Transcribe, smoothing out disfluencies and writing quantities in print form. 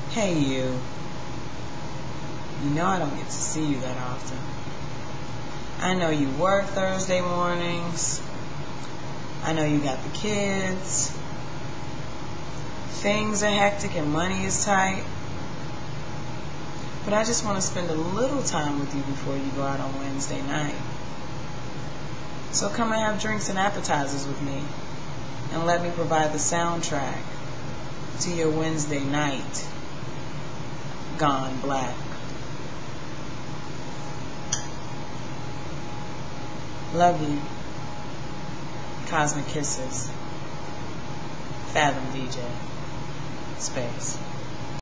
Hey you. You know I don't get to see you that often. I know you work Thursday mornings. I know you got the kids. Things are hectic and money is tight. But I just want to spend a little time with you before you go out on Wednesday night. So come and have drinks and appetizers with me, and let me provide the soundtrack to your Wednesday night gone black. Love you. Cosmic kisses. Fathom DJ. Space.